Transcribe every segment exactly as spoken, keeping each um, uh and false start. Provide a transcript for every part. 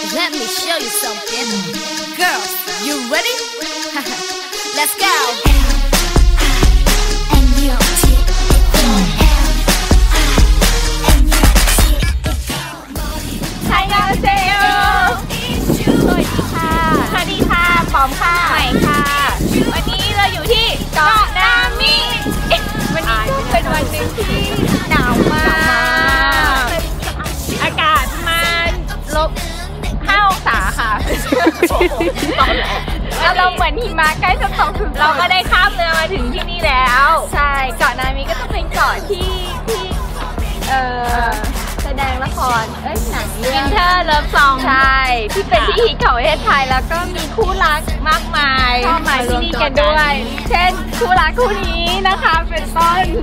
Let me show you something. Girls, you ready? Let's go. And you Hi, 안녕하세요. สวัสดีค่ะ สวัสดีค่ะปอมค่ะใหม่ค่ะ วันนี้เราอยู่ที่เกาะนามิวันนี้เป็นวันหนึ่งที่หนาวมากอากาศมันลบห้าองศาค่ะเราเหมือนหิมะใกล้จะตกถึงเราก็ได้ข้ามเรือมาถึงที่นี่แล้วใช่เกาะนามิก็จะเป็นเกาะที่ที่เออแสดงละครเอ้ยหนังเรื่อง Winter Love Song ใช่ที่เป็นที่ฮิตของประเทศไทยแล้วก็มีคู่รักมากมายมาที่นี่กันด้วยเช่นคู่รักคู่นี้นะคะเป็นต้น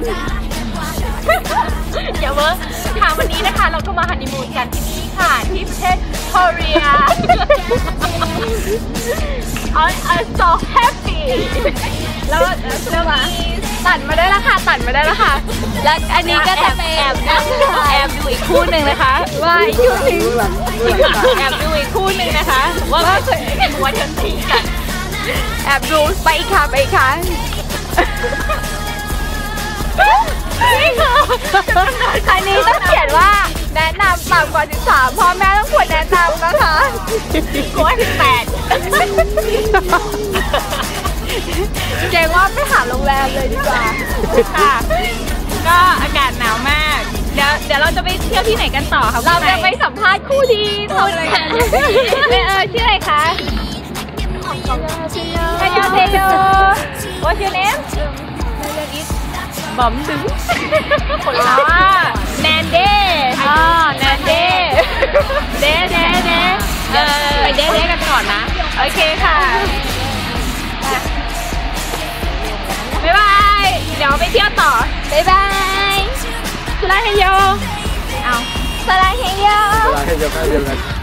เดี๋ยวเว้ยทางวันนี้นะคะเราก็มาฮันนีมูนกันที่นี่ค่ะที่ประเทศเกาหลี I'm so happy แล้วแล้วมีตัดมาได้แล้วค่ะตัดมาได้แล้วค่ะแล้วอันนี้ก็จะเป็นแอบดูแอบดูอีกคู่หนึ่งนะคะว่าอีกคู่หนึ่งแอบดูอีกคู่หนึ่งนะคะว่าว่าว่าเธอทิ้งกันแอบดูไปค่ะไปค่ะนี่คืออันนี้ต้องเขียนว่าแนะนำต่ำกว่าสิบสามพ่อแม่ต้องควรแนะนำนะคะกลัวสิบแปดเก่งว่าไปหาโรงแรมเลยดีกว่าค่ะก็อากาศหนาวมากเดี๋ยวเดี๋ยวเราจะไปเที่ยวที่ไหนกันต่อคะเราจะไปสัมภาษณ์คู่ดีทำอะไรกันเออชื่ออะไรคะอันยองเซโย What's your name บอมดึงคนละว่าแนนเด้อ๋อแนนเด้เด้เด้เด้เออไปเด้เด้กันก่อนนะโอเคค่ะบ๊ายบายเดี๋ยวไปเที่ยวต่อบ๊ายบายสลาเฮโยเอาสลาเฮโยสลาเฮโยกัน